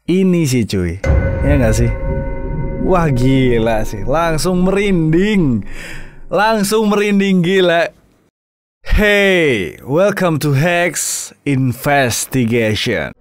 ini sih cuy. Ya nggak sih? Wah gila sih, langsung merinding. Langsung merinding gila. Hey, welcome to Hex Investigation.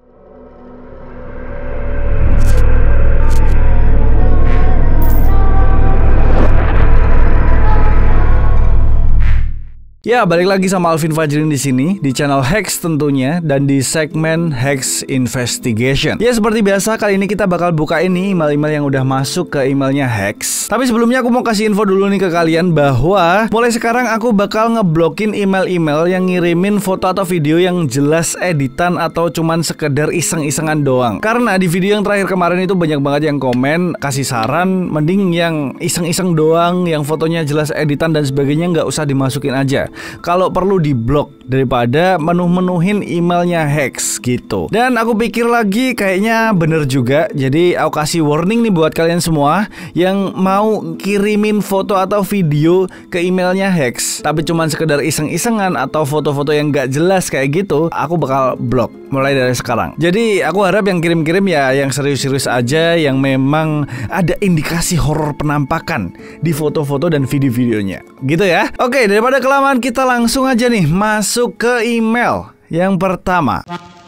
Ya, balik lagi sama Alvin Fajrin di sini di channel Hex tentunya dan di segmen Hex Investigation. Ya, seperti biasa kali ini kita bakal buka ini email-email yang udah masuk ke emailnya Hex. Tapi sebelumnya aku mau kasih info dulu nih ke kalian bahwa mulai sekarang aku bakal ngeblokin email-email yang ngirimin foto atau video yang jelas editan atau cuman sekedar iseng-isengan doang. Karena di video yang terakhir kemarin itu banyak banget yang komen kasih saran mending yang iseng-iseng doang, yang fotonya jelas editan dan sebagainya nggak usah dimasukin aja. Kalau perlu di blok daripada menuhin emailnya Hex gitu. Dan aku pikir lagi kayaknya bener juga. Jadi aku kasih warning nih buat kalian semua yang mau kirimin foto atau video ke emailnya Hex tapi cuman sekedar iseng-isengan atau foto-foto yang gak jelas kayak gitu, aku bakal blok mulai dari sekarang. Jadi aku harap yang kirim-kirim ya yang serius-serius aja, yang memang ada indikasi horor penampakan di foto-foto dan video-videonya. Gitu ya. Oke, daripada kelamaan kita langsung aja nih masuk ke email yang pertama.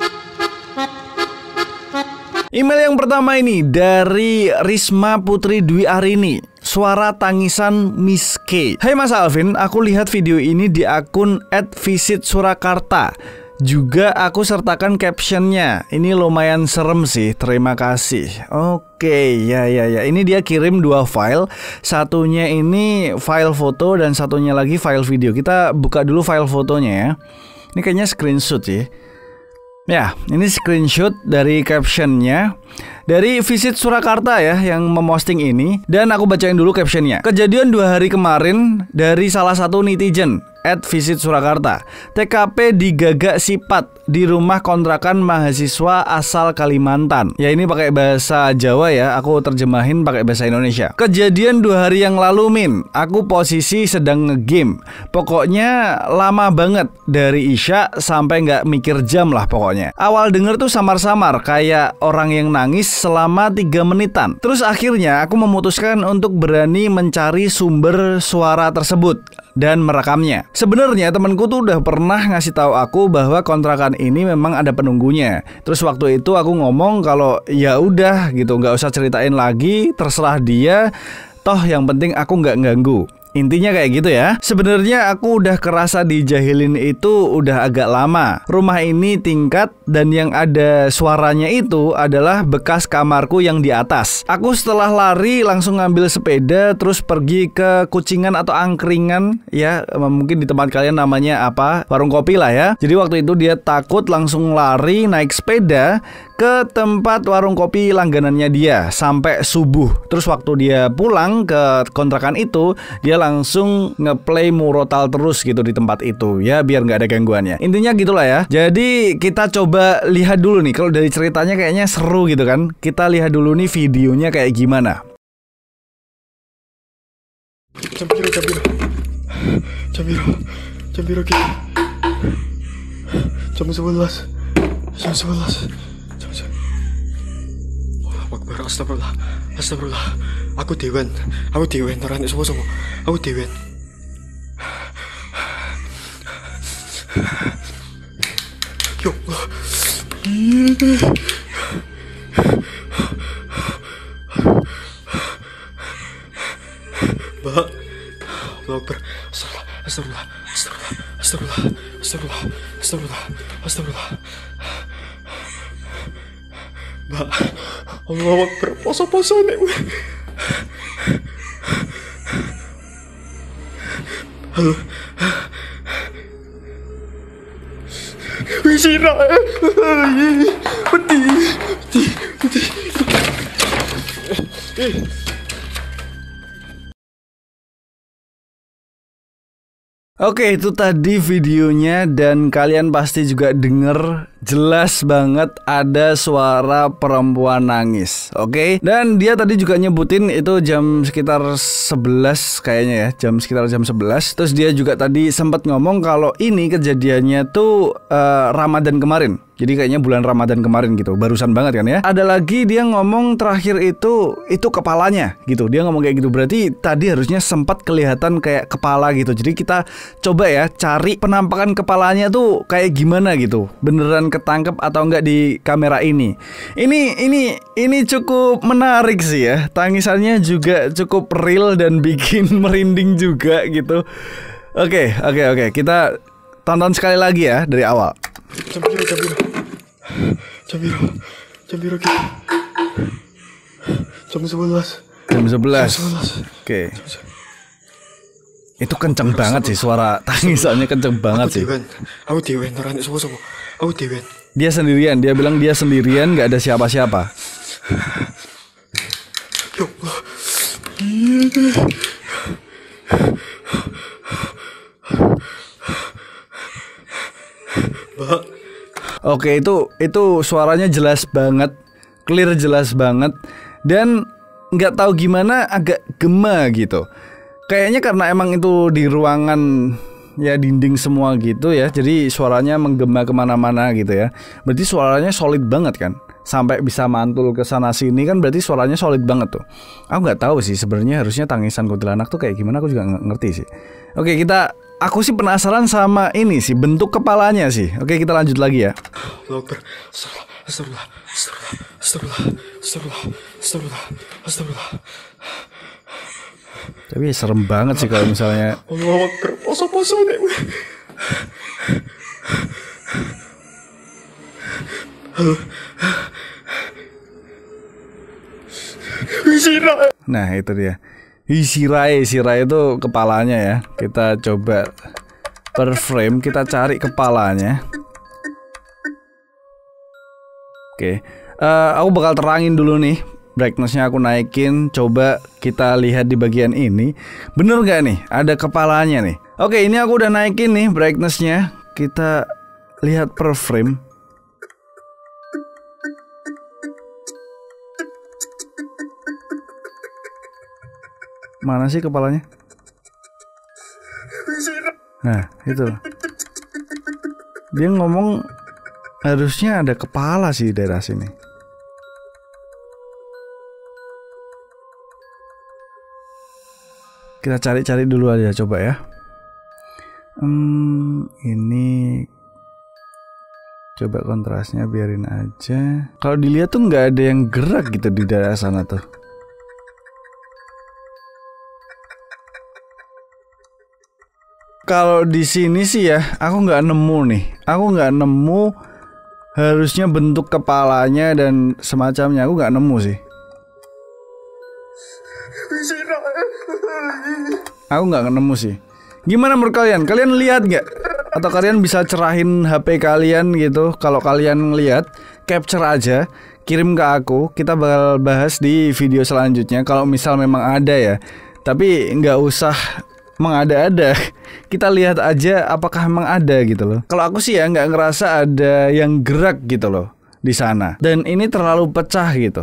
Email yang pertama ini dari Risma Putri Dwi Arini. Suara tangisan Miss K. Hai Mas Alvin, aku lihat video ini di akun @visitsurakarta. Juga aku sertakan captionnya. Ini lumayan serem sih, terima kasih. Oke, ya. Ini dia kirim dua file. Satunya ini file foto dan satunya lagi file video. Kita buka dulu file fotonya ya. Ini kayaknya screenshot sih. Ya, ini screenshot dari captionnya dari Visit Surakarta ya yang memposting ini. Dan aku bacain dulu captionnya. Kejadian 2 hari kemarin dari salah satu netizen @Visit Surakarta. TKP di Gagak Sipat di rumah kontrakan mahasiswa asal Kalimantan. Ya ini pakai bahasa Jawa ya, aku terjemahin pakai bahasa Indonesia. Kejadian 2 hari yang lalu Min, aku posisi sedang ngegame. Pokoknya lama banget dari Isya sampai nggak mikir jam lah pokoknya. Awal denger tuh samar-samar kayak orang yang nangis selama 3 menitan. Terus akhirnya aku memutuskan untuk berani mencari sumber suara tersebut dan merekamnya. Sebenarnya temanku tuh udah pernah ngasih tahu aku bahwa kontrakan ini memang ada penunggunya. Terus waktu itu aku ngomong kalau ya udah gitu, nggak usah ceritain lagi, terserah dia. Toh yang penting aku nggak ganggu. Intinya kayak gitu ya. Sebenarnya aku udah kerasa dijahilin itu udah agak lama. Rumah ini tingkat dan yang ada suaranya itu adalah bekas kamarku yang di atas. Aku setelah lari langsung ngambil sepeda terus pergi ke Kucingan atau Angkringan ya. Mungkin di tempat kalian namanya apa? Warung kopi lah ya. Jadi waktu itu dia takut langsung lari naik sepeda ke tempat warung kopi langganannya dia sampai subuh. Terus waktu dia pulang ke kontrakan itu, dia langsung ngeplay murotal terus gitu di tempat itu ya biar nggak ada gangguannya. Intinya gitulah ya. Jadi kita coba lihat dulu nih, kalau dari ceritanya kayaknya seru gitu kan. Kita lihat dulu nih videonya kayak gimana. Jam 11. Akbar, astagfirullah. Aku dewan ora nek sapa-sapa. Aku dewan. Ya Allah. Mbak. Allah Akbar. Astagfirullah. Mbak, Allah Akbar, poso-poso nek. Halo. Wis ira. Peti. Oke, itu tadi videonya dan kalian pasti juga denger jelas banget ada suara perempuan nangis. Oke, dan dia tadi juga nyebutin itu jam sekitar 11 kayaknya ya, sekitar jam 11. Terus dia juga tadi sempat ngomong kalau ini kejadiannya tuh Ramadan kemarin. Jadi kayaknya bulan Ramadan kemarin gitu, barusan banget kan ya. Ada lagi dia ngomong terakhir itu kepalanya gitu. Dia ngomong kayak gitu, berarti tadi harusnya sempat kelihatan kayak kepala gitu. Jadi kita coba ya cari penampakan kepalanya tuh kayak gimana gitu. Beneran ketangkep atau enggak di kamera ini. Ini cukup menarik sih ya. Tangisannya juga cukup real dan bikin merinding juga gitu. Oke. Kita tonton sekali lagi ya dari awal. Jam biru gitu. Jam 11. Oke. Itu kenceng banget sih, suara tangisannya kenceng banget sih. Aku dewen, ora nek sapa-sapa. Aku dewen. Dia sendirian, dia bilang dia sendirian, nggak ada siapa-siapa. Ya Allah. Mbak. Oke, itu suaranya jelas banget, clear jelas banget, dan nggak tahu gimana agak gema gitu. Kayaknya karena emang itu di ruangan ya dinding semua gitu ya, jadi suaranya menggema kemana-mana gitu ya. Berarti suaranya solid banget kan, sampai bisa mantul ke sana sini kan, berarti suaranya solid banget tuh. Aku nggak tahu sih sebenarnya harusnya tangisan kuntilanak tuh kayak gimana, aku juga nggak ngerti sih. Oke, aku sih penasaran sama ini sih, bentuk kepalanya sih. Oke, kita lanjut lagi ya. Astagfirullah. Tapi serem banget sih kalau misalnya Allah Akbar. Poso-poso nek. Nah itu dia, Shirai itu kepalanya ya. Kita coba per frame, kita cari kepalanya. Oke, aku bakal terangin dulu nih, brightness-nya aku naikin. Coba kita lihat di bagian ini, bener gak nih ada kepalanya nih. Oke, ini aku udah naikin nih brightness-nya. Kita lihat per frame. Mana sih kepalanya? Nah, itu. Dia ngomong harusnya ada kepala sih di daerah sini. Kita cari-cari dulu aja coba ya. Ini coba kontrasnya biarin aja. Kalau dilihat tuh nggak ada yang gerak gitu di daerah sana tuh. Kalau di sini sih ya, aku nggak nemu nih. Aku nggak nemu harusnya bentuk kepalanya dan semacamnya. Aku nggak nemu sih. Aku nggak nemu sih. Gimana menurut kalian? Kalian lihat nggak? Atau kalian bisa cerahin HP kalian gitu? Kalau kalian lihat, capture aja, kirim ke aku. Kita bakal bahas di video selanjutnya. Kalau misal memang ada ya. Tapi nggak usah mengada-ada, kita lihat aja apakah memang ada gitu loh. Kalau aku sih ya nggak ngerasa ada yang gerak gitu loh di sana, dan ini terlalu pecah gitu.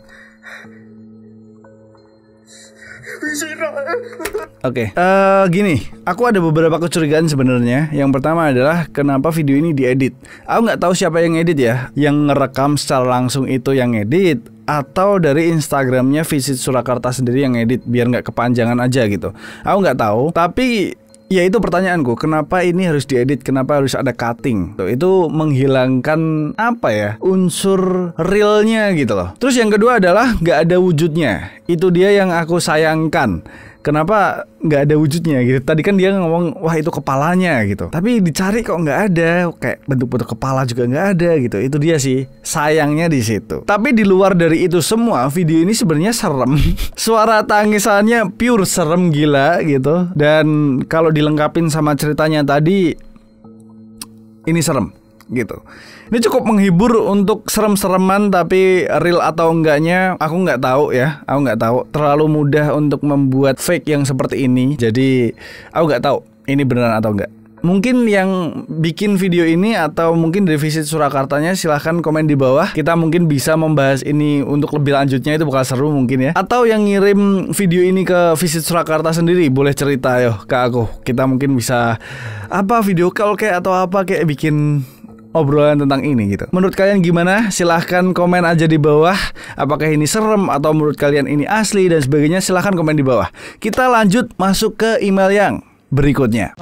Oke, gini, aku ada beberapa kecurigaan sebenarnya. Yang pertama adalah kenapa video ini diedit. Aku nggak tahu siapa yang edit ya, yang ngerekam secara langsung itu yang edit, atau dari Instagramnya Visit Surakarta sendiri yang edit biar nggak kepanjangan aja gitu. Aku nggak tahu, tapi ya itu pertanyaanku, kenapa ini harus diedit, kenapa harus ada cutting. Itu menghilangkan apa ya, unsur realnya gitu loh. Terus yang kedua adalah nggak ada wujudnya. Itu dia yang aku sayangkan. Kenapa nggak ada wujudnya gitu? Tadi kan dia ngomong wah itu kepalanya gitu, tapi dicari kok nggak ada, kayak bentuk-bentuk kepala juga nggak ada gitu. Itu dia sih sayangnya di situ. Tapi di luar dari itu semua, video ini sebenarnya serem. Suara tangisannya pure serem gila gitu. Dan kalau dilengkapin sama ceritanya tadi, ini serem gitu. Ini cukup menghibur untuk serem-sereman, tapi real atau enggaknya aku nggak tahu ya. Aku nggak tahu. Terlalu mudah untuk membuat fake yang seperti ini. Jadi aku nggak tahu ini beneran atau enggak. Mungkin yang bikin video ini atau mungkin dari Visit Surakartanya silahkan komen di bawah. Kita mungkin bisa membahas ini untuk lebih lanjutnya, itu bakal seru mungkin ya. Atau yang ngirim video ini ke Visit Surakarta sendiri, boleh cerita yo ke aku. Kita mungkin bisa apa video call kayak atau apa kayak bikin obrolan tentang ini gitu. Menurut kalian gimana? Silahkan komen aja di bawah. Apakah ini serem atau menurut kalian ini asli dan sebagainya? Silahkan komen di bawah. Kita lanjut masuk ke email yang berikutnya.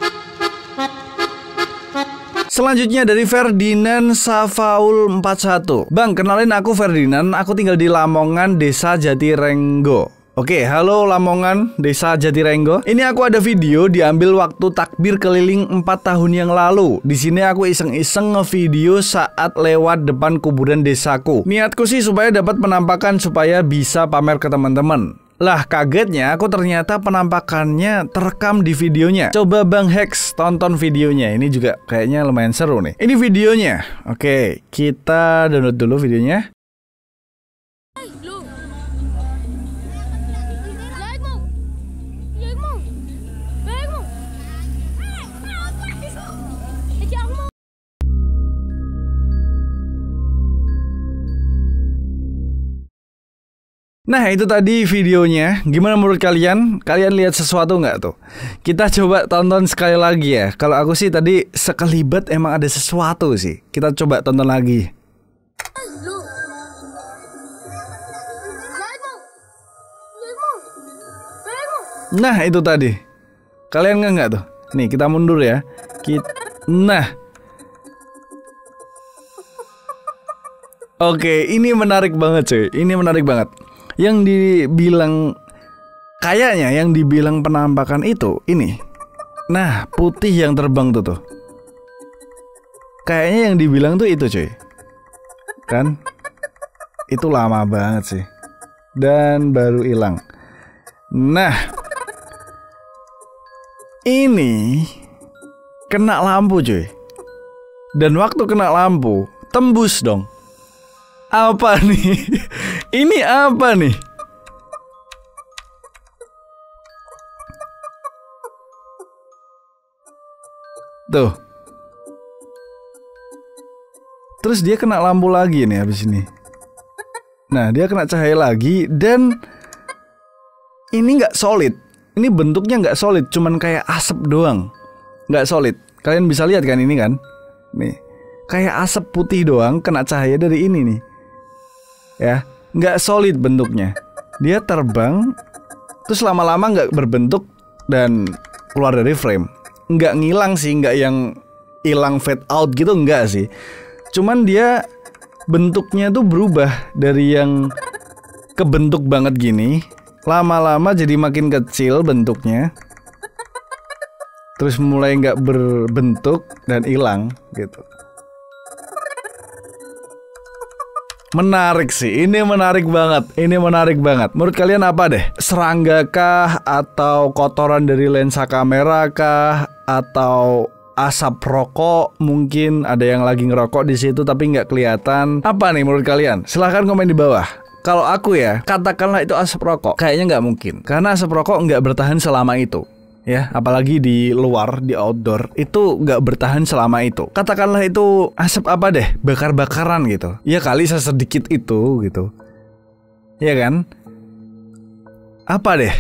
Selanjutnya dari Ferdinand Safaul 41. Bang, kenalin aku Ferdinand. Aku tinggal di Lamongan, Desa Jatirenggo. Oke, halo Lamongan, Desa Jatirenggo. Ini aku ada video diambil waktu takbir keliling 4 tahun yang lalu. Di sini aku iseng-iseng ngevideo saat lewat depan kuburan desaku. Niatku sih supaya dapat penampakan supaya bisa pamer ke teman-teman. Lah kagetnya aku ternyata penampakannya terekam di videonya. Coba Bang Hex tonton videonya. Ini juga kayaknya lumayan seru nih. Ini videonya. Oke, kita download dulu videonya. Nah itu tadi videonya. Gimana menurut kalian? Kalian lihat sesuatu nggak tuh? Kita coba tonton sekali lagi ya. Kalau aku sih tadi sekelibat emang ada sesuatu sih. Kita coba tonton lagi. Nah itu tadi. Kalian nggak tuh? Nih kita mundur ya. Nah. Oke, ini menarik banget cuy. Ini menarik banget. Yang dibilang kayaknya yang dibilang penampakan itu ini. Nah, putih yang terbang tuh. Kayaknya yang dibilang tuh itu cuy. Kan? Itu lama banget sih. Dan baru hilang. Nah, ini kena lampu cuy. Dan waktu kena lampu tembus dong. Apa nih? Ini apa nih? Tuh. Terus dia kena lampu lagi nih habis ini. Nah, dia kena cahaya lagi dan ini nggak solid. Ini bentuknya nggak solid, cuman kayak asap doang. Nggak solid. Kalian bisa lihat kan ini kan? Nih, kayak asap putih doang kena cahaya dari ini nih. Ya, nggak solid bentuknya. Dia terbang, terus lama-lama nggak berbentuk dan keluar dari frame. Nggak ngilang sih, nggak yang hilang fade out gitu, nggak sih. Cuman dia bentuknya tuh berubah dari yang kebentuk banget gini, lama-lama jadi makin kecil bentuknya, terus mulai nggak berbentuk dan hilang gitu. Menarik sih, ini menarik banget. Ini menarik banget. Menurut kalian apa deh? Serangga kah? Atau kotoran dari lensa kamera kah? Atau asap rokok? Mungkin ada yang lagi ngerokok di situ tapi nggak kelihatan. Apa nih menurut kalian? Silahkan komen di bawah. Kalau aku ya, katakanlah itu asap rokok, kayaknya nggak mungkin. Karena asap rokok nggak bertahan selama itu. Ya, apalagi di luar, di outdoor, itu nggak bertahan selama itu. Katakanlah itu asap apa deh, bakar-bakaran gitu. Ya kali sesedikit itu gitu. Ya kan? Apa deh?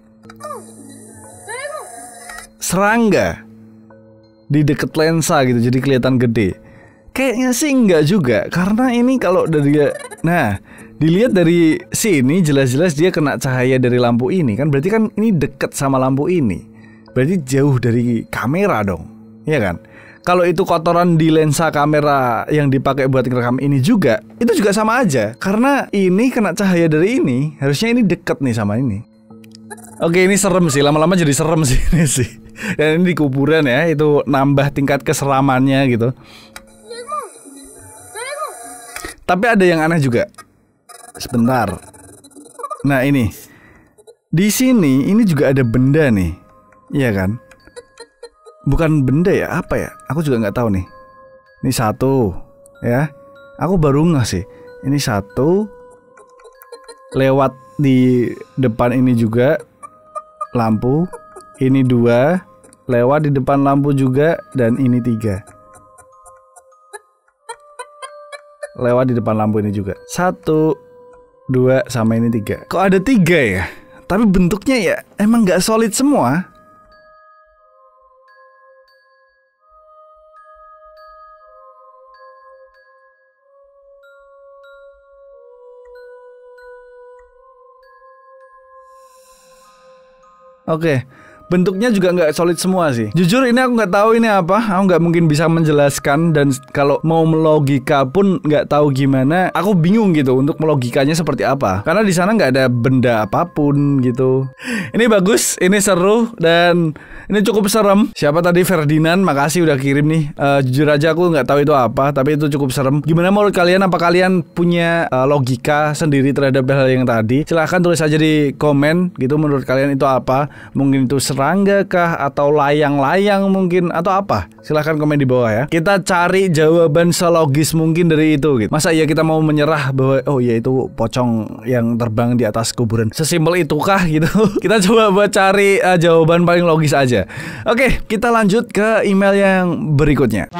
Serangga di deket lensa gitu, jadi kelihatan gede. Kayaknya sih nggak juga, karena ini kalau dari, nah, dilihat dari sini jelas-jelas dia kena cahaya dari lampu ini kan, berarti kan ini deket sama lampu ini. Berarti jauh dari kamera dong, ya kan? Kalau itu kotoran di lensa kamera yang dipakai buat ngerekam ini juga, itu juga sama aja. Karena ini kena cahaya dari ini, harusnya ini deket nih sama ini. Oke, ini serem sih, lama-lama jadi serem sih ini sih. Dan ini di kuburan ya, itu nambah tingkat keseramannya gitu. Tapi ada yang aneh juga. Sebentar. Nah ini, di sini ini juga ada benda nih. Iya kan? Bukan benda ya, apa ya? Aku juga nggak tahu nih. Ini satu, ya. Aku baru nggak sih. Ini satu. Lewat di depan ini juga lampu. Ini dua. Lewat di depan lampu juga. Dan ini tiga. Lewat di depan lampu ini juga. Satu, dua, sama ini tiga. Kok ada tiga ya? Tapi bentuknya ya emang nggak solid semua. Oke. Bentuknya juga nggak solid semua sih. Jujur ini aku nggak tahu ini apa. Aku nggak mungkin bisa menjelaskan, dan kalau mau melogika pun nggak tahu gimana. Aku bingung gitu untuk melogikanya seperti apa. Karena di sana nggak ada benda apapun gitu. Ini bagus, ini seru, dan ini cukup serem. Siapa tadi? Ferdinand, makasih udah kirim nih. Jujur aja aku nggak tahu itu apa, tapi itu cukup serem. Gimana menurut kalian? Apa kalian punya logika sendiri terhadap hal yang tadi? Silahkan tulis aja di komen gitu. Menurut kalian itu apa? Mungkin itu serangga kah, atau layang-layang mungkin, atau apa? Silahkan komen di bawah ya. Kita cari jawaban selogis mungkin dari itu gitu. Masa iya kita mau menyerah bahwa oh ya itu pocong yang terbang di atas kuburan? Sesimpel itukah gitu? Kita coba buat cari jawaban paling logis aja. Oke, kita lanjut ke email yang berikutnya.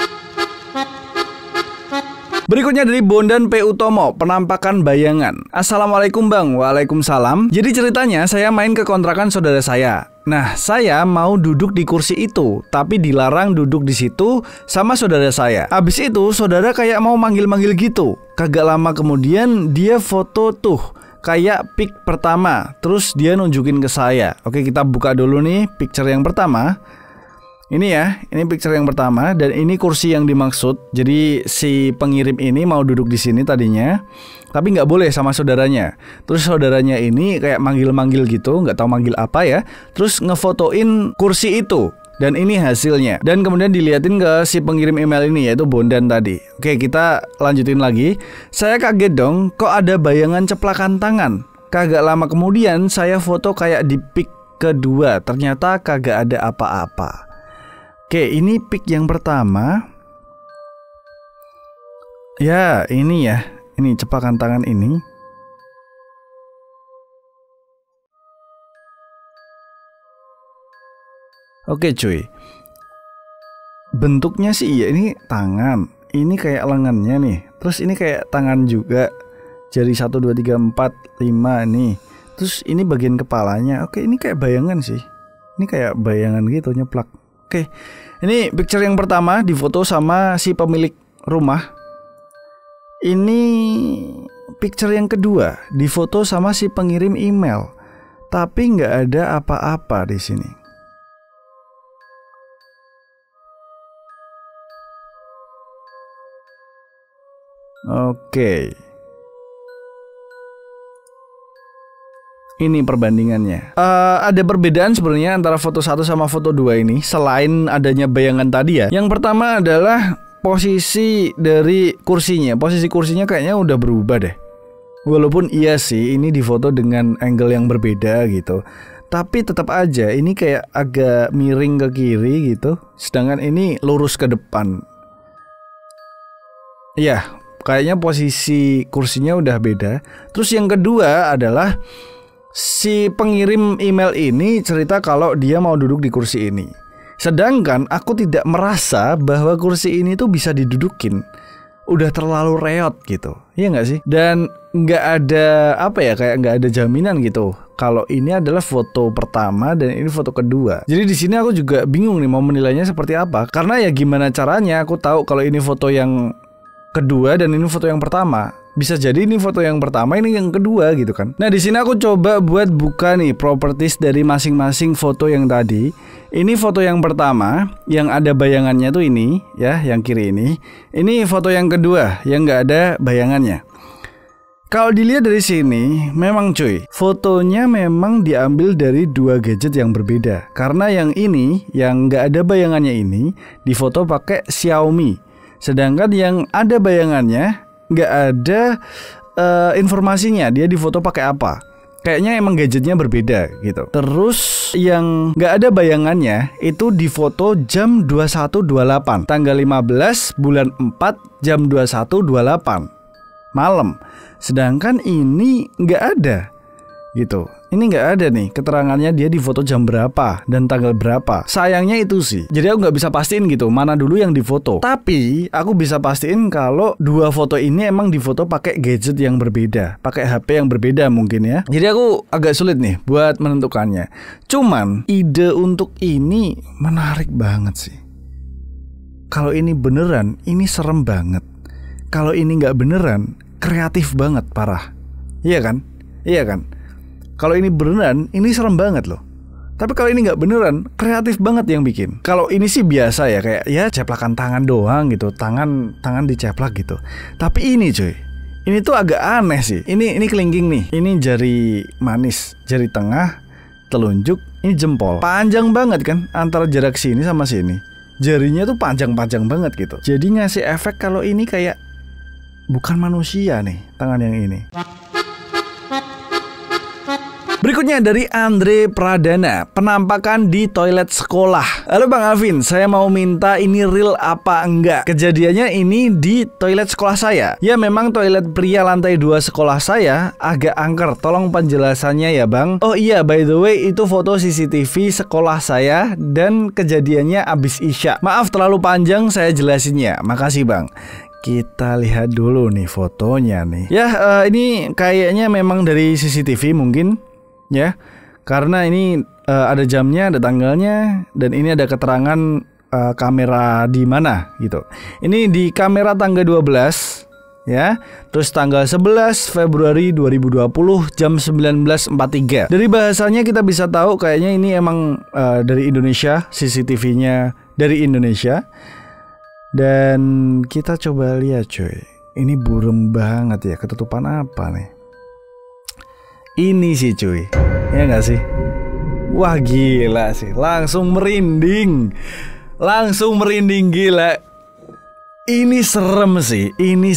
Berikutnya dari Bondan P. Utomo, penampakan bayangan. Assalamualaikum Bang. Waalaikumsalam. Jadi ceritanya saya main ke kontrakan saudara saya. Nah, saya mau duduk di kursi itu, tapi dilarang duduk di situ sama saudara saya. Abis itu saudara kayak mau manggil-manggil gitu. Kagak lama kemudian dia foto tuh kayak pic pertama. Terus dia nunjukin ke saya. Oke, kita buka dulu nih picture yang pertama. Ini ya, ini picture yang pertama, dan ini kursi yang dimaksud. Jadi si pengirim ini mau duduk di sini tadinya, tapi nggak boleh sama saudaranya. Terus saudaranya ini kayak manggil-manggil gitu, nggak tahu manggil apa ya. Terus ngefotoin kursi itu, dan ini hasilnya. Dan kemudian diliatin ke si pengirim email ini, yaitu Bondan tadi. Oke, kita lanjutin lagi. Saya kaget dong, kok ada bayangan ceplakan tangan. Kagak lama kemudian saya foto kayak di pic kedua, ternyata kagak ada apa-apa. Oke, ini pic yang pertama. Ya, ini ya. Ini cepakan tangan ini. Oke cuy. Bentuknya sih iya, ini tangan. Ini kayak lengannya nih. Terus ini kayak tangan juga. Jari 1, 2, 3, 4, 5 nih. Terus ini bagian kepalanya. Oke, ini kayak bayangan sih. Ini kayak bayangan gitu nyeplak. Oke, ini picture yang pertama difoto sama si pemilik rumah. Ini picture yang kedua difoto sama si pengirim email, tapi nggak ada apa-apa di sini. Oke. Ini perbandingannya. Ada perbedaan sebenarnya antara foto 1 sama foto 2 ini, selain adanya bayangan tadi ya. Yang pertama adalah posisi dari kursinya. Posisi kursinya kayaknya udah berubah deh. Walaupun iya sih ini difoto dengan angle yang berbeda gitu, tapi tetap aja ini kayak agak miring ke kiri gitu. Sedangkan ini lurus ke depan. Ya, kayaknya posisi kursinya udah beda. Terus yang kedua adalah si pengirim email ini cerita kalau dia mau duduk di kursi ini. Sedangkan aku tidak merasa bahwa kursi ini tuh bisa didudukin. Udah terlalu reot gitu. Iya nggak sih? Dan nggak ada apa ya, kayak nggak ada jaminan gitu kalau ini adalah foto pertama dan ini foto kedua. Jadi di sini aku juga bingung nih mau menilainya seperti apa. Karena ya gimana caranya aku tahu kalau ini foto yang kedua dan ini foto yang pertama. Bisa jadi ini foto yang pertama, ini yang kedua gitu kan. Nah, di sini aku coba buat buka nih properties dari masing-masing foto yang tadi. Ini foto yang pertama yang ada bayangannya tuh ini ya, yang kiri ini. Ini foto yang kedua yang nggak ada bayangannya. Kalau dilihat dari sini, memang cuy, fotonya memang diambil dari dua gadget yang berbeda. Karena yang ini, yang nggak ada bayangannya ini, difoto pakai Xiaomi. Sedangkan yang ada bayangannya nggak ada informasinya dia difoto pakai apa. Kayaknya emang gadgetnya berbeda gitu. Terus yang nggak ada bayangannya itu difoto jam 21.28 tanggal 15 bulan 4 jam 21.28 malam. Sedangkan ini nggak ada gitu. Ini nggak ada nih keterangannya dia difoto jam berapa dan tanggal berapa. Sayangnya itu sih. Jadi aku nggak bisa pastiin gitu mana dulu yang difoto. Tapi aku bisa pastiin kalau dua foto ini emang difoto pakai gadget yang berbeda, pakai HP yang berbeda mungkin ya. Jadi aku agak sulit nih buat menentukannya. Cuman ide untuk ini menarik banget sih. Kalau ini beneran, ini serem banget. Kalau ini nggak beneran, kreatif banget, parah. Iya kan? Iya kan? Kalau ini beneran, ini serem banget loh. Tapi kalau ini nggak beneran, kreatif banget yang bikin. Kalau ini sih biasa ya, kayak ya ceplakan tangan doang gitu, tangan diceplak gitu. Tapi ini cuy, ini tuh agak aneh sih. Ini kelingking nih. Ini jari manis, jari tengah, telunjuk, ini jempol. Panjang banget kan antara jarak sini sama sini. Jarinya tuh panjang-panjang banget gitu. Jadi ngasih efek kalau ini kayak bukan manusia nih tangan yang ini. Berikutnya dari Andre Pradana, penampakan di toilet sekolah. Halo Bang Alvin, saya mau minta ini real apa enggak? Kejadiannya ini di toilet sekolah saya. Ya memang toilet pria lantai 2 sekolah saya agak angker. Tolong penjelasannya ya Bang. Oh iya, by the way itu foto CCTV sekolah saya dan kejadiannya abis Isya. Maaf terlalu panjang saya jelasinnya. Makasih Bang. Kita lihat dulu nih fotonya nih. Ya ini kayaknya memang dari CCTV mungkin. Ya, karena ini ada jamnya, ada tanggalnya, dan ini ada keterangan kamera di mana gitu. Ini di kamera tanggal 12 ya. Terus tanggal 11 Februari 2020 jam 19.43. Dari bahasanya kita bisa tahu kayaknya ini emang dari Indonesia, CCTV-nya dari Indonesia. Dan kita coba lihat cuy. Ini burem banget ya, ketutupan apa nih? Ini sih cuy, ya nggak sih? Wah gila sih, langsung merinding gila. Ini serem sih, Ini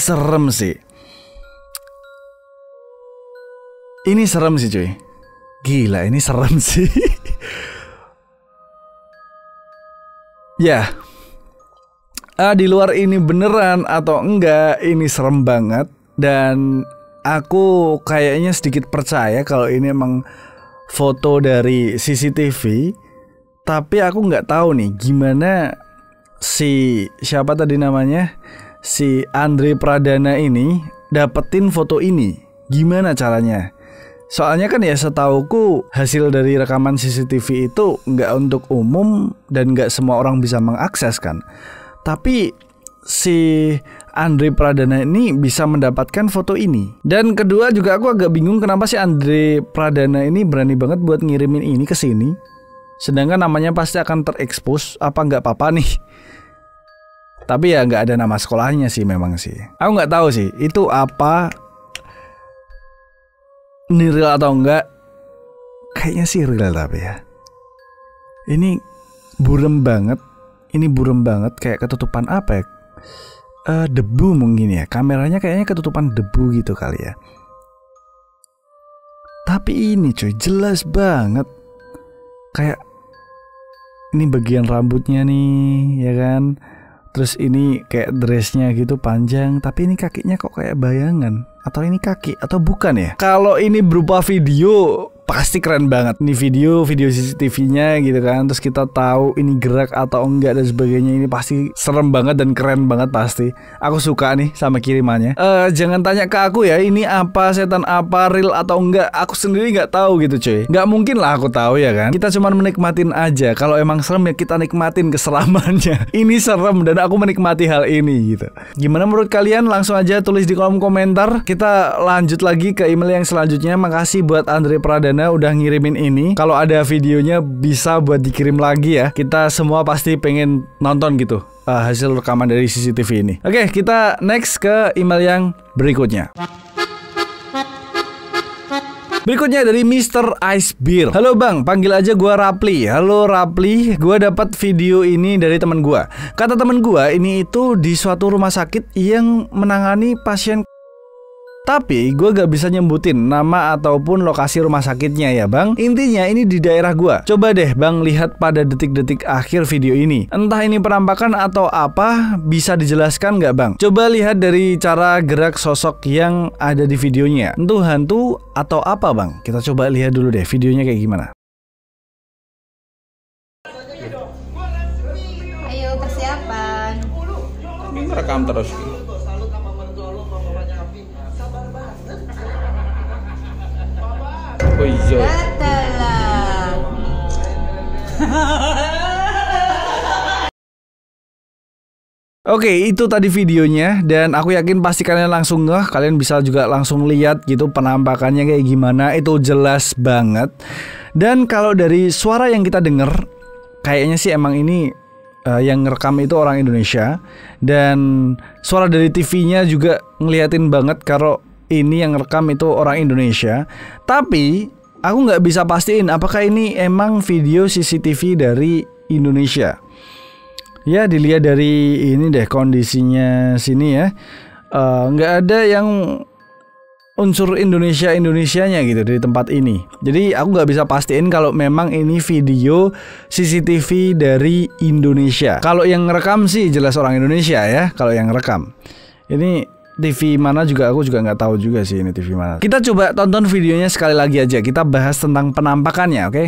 serem sih cuy. Gila, ini serem sih. Ya, di luar ini beneran atau enggak, ini serem banget. Dan aku kayaknya sedikit percaya kalau ini emang foto dari CCTV. Tapi aku nggak tahu nih gimana siapa tadi namanya, si Andre Pradana ini dapetin foto ini. Gimana caranya? Soalnya kan ya setauku hasil dari rekaman CCTV itu nggak untuk umum dan nggak semua orang bisa mengakses kan. Tapi si Andre Pradana ini bisa mendapatkan foto ini. Dan kedua juga aku agak bingung kenapa si Andre Pradana ini berani banget buat ngirimin ini ke sini. Sedangkan namanya pasti akan terekspos. Apa nggak apa-apa nih? Tapi ya nggak ada nama sekolahnya sih memang sih. Aku nggak tahu sih itu apa. Ini real atau enggak? Kayaknya sih real tapi ya. Ini burem banget. Ini burem banget kayak ketutupan apa ya? Debu mungkin ya. Kameranya kayaknya ketutupan debu gitu kali ya. Tapi ini cuy jelas banget. Kayak ini bagian rambutnya nih ya kan. Terus ini kayak dressnya gitu panjang. Tapi ini kakinya kok kayak bayangan. Atau ini kaki atau bukan ya? Kalau ini berupa video pasti keren banget. Ini video CCTV-nya gitu kan. Terus kita tahu ini gerak atau enggak dan sebagainya. Ini pasti serem banget dan keren banget pasti. Aku suka nih sama kirimannya. Jangan tanya ke aku ya, ini apa, setan apa, real atau enggak. Aku sendiri nggak tahu gitu cuy. Nggak mungkin lah aku tahu ya kan. Kita cuma menikmatin aja. Kalau emang serem ya kita nikmatin keseramannya. Ini serem dan aku menikmati hal ini gitu. Gimana menurut kalian? Langsung aja tulis di kolom komentar. Kita lanjut lagi ke email yang selanjutnya. Makasih buat Andre Pradana udah ngirimin ini. Kalau ada videonya bisa buat dikirim lagi ya. Kita semua pasti pengen nonton gitu hasil rekaman dari CCTV ini. Oke, kita next ke email yang berikutnya. Berikutnya dari Mr. Ice Beer. Halo Bang, panggil aja gua Rapli. Halo Rapli, gua dapat video ini dari teman gua. Kata teman gua ini itu di suatu rumah sakit yang menangani pasien. Tapi gue gak bisa nyebutin nama ataupun lokasi rumah sakitnya ya bang. Intinya ini di daerah gue. Coba deh bang lihat pada detik-detik akhir video ini. Entah ini penampakan atau apa, bisa dijelaskan gak bang? Coba lihat dari cara gerak sosok yang ada di videonya. Entah hantu atau apa bang? Kita coba lihat dulu deh videonya kayak gimana. Ayo persiapan. Ini rekam terus. Oh iya. Oke, itu tadi videonya dan aku yakin pasti kalian langsung kalian bisa juga langsung lihat gitu penampakannya kayak gimana. Itu jelas banget. Dan kalau dari suara yang kita dengar, kayaknya sih emang ini yang ngerekam itu orang Indonesia. Dan suara dari TV-nya juga ngeliatin banget kalau ini yang ngerekam itu orang Indonesia. Tapi aku nggak bisa pastiin apakah ini emang video CCTV dari Indonesia. Ya dilihat dari ini deh kondisinya sini ya, nggak ada yang unsur Indonesianya gitu di tempat ini. Jadi aku nggak bisa pastiin kalau memang ini video CCTV dari Indonesia. Kalau yang ngerekam sih jelas orang Indonesia ya. Kalau yang ngerekam ini TV mana juga aku juga nggak tahu juga sih ini TV mana. Kita coba tonton videonya sekali lagi aja. Kita bahas tentang penampakannya, oke?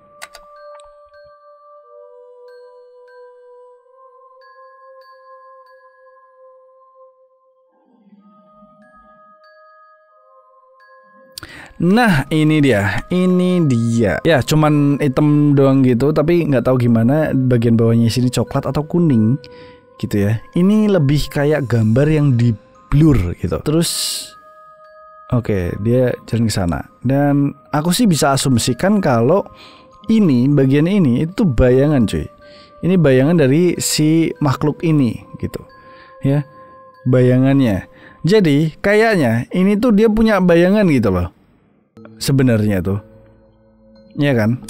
Nah ini dia. Ya cuman hitam doang gitu, tapi nggak tahu gimana bagian bawahnya sini coklat atau kuning gitu ya. Ini lebih kayak gambar yang di blur gitu. Terus oke, dia jalan ke sana. Dan aku sih bisa asumsikan kalau ini bagian ini itu bayangan cuy. Ini bayangan dari si makhluk ini gitu. Ya, bayangannya. Jadi kayaknya ini tuh dia punya bayangan gitu loh. Sebenarnya tuh. Iya kan?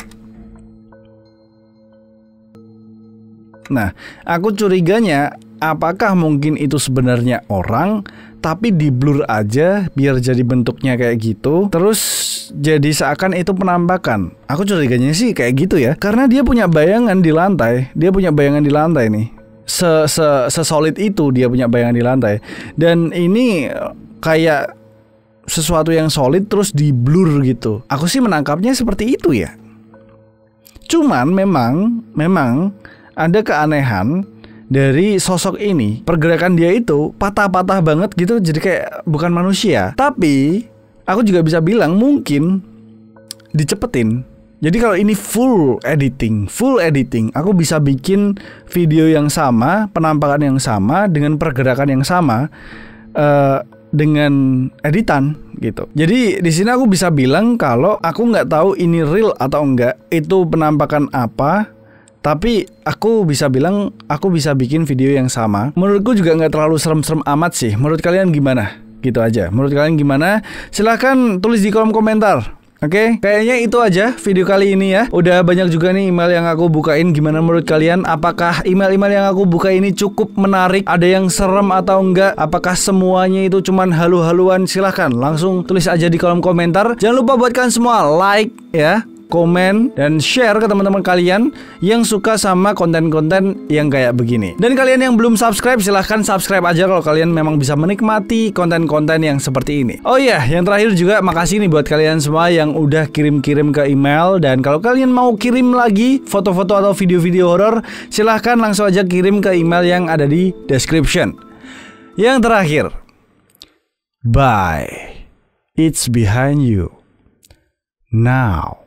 Nah, aku curiganya apakah mungkin itu sebenarnya orang tapi di blur aja biar jadi bentuknya kayak gitu, terus jadi seakan itu penampakan. Aku curiganya sih kayak gitu ya, karena dia punya bayangan di lantai. Dia punya bayangan di lantai nih. Sesolid itu dia punya bayangan di lantai. Dan ini kayak sesuatu yang solid terus di blur gitu. Aku sih menangkapnya seperti itu ya. Cuman memang ada keanehan dari sosok ini. Pergerakan dia itu patah-patah banget gitu, jadi kayak bukan manusia. Tapi aku juga bisa bilang mungkin dicepetin. Jadi kalau ini full editing, aku bisa bikin video yang sama, penampakan yang sama, dengan pergerakan yang sama, dengan editan gitu. Jadi di sini aku bisa bilang kalau aku nggak tahu ini real atau enggak, itu penampakan apa. Tapi aku bisa bilang aku bisa bikin video yang sama. Menurutku juga nggak terlalu serem-serem amat sih. Menurut kalian gimana? Gitu aja. Menurut kalian gimana? Silahkan tulis di kolom komentar. Oke, kayaknya itu aja video kali ini ya. Udah banyak juga nih email yang aku bukain. Gimana menurut kalian? Apakah email-email yang aku buka ini cukup menarik? Ada yang serem atau enggak? Apakah semuanya itu cuman halu-haluan? Silahkan langsung tulis aja di kolom komentar. Jangan lupa buat kalian semua like ya, komen, dan share ke teman-teman kalian yang suka sama konten-konten yang kayak begini. Dan kalian yang belum subscribe, silahkan subscribe aja kalau kalian memang bisa menikmati konten-konten yang seperti ini. Oh iya, yang terakhir juga makasih nih buat kalian semua yang udah kirim-kirim ke email. Dan kalau kalian mau kirim lagi foto-foto atau video-video horor, silahkan langsung aja kirim ke email yang ada di description. Yang terakhir, bye. It's behind you now.